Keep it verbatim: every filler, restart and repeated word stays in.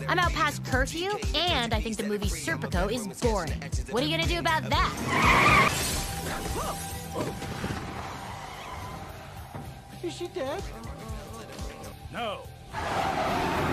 I'm out past curfew, and I think the movie Serpico is boring. What are you gonna do about that? Is she dead? No.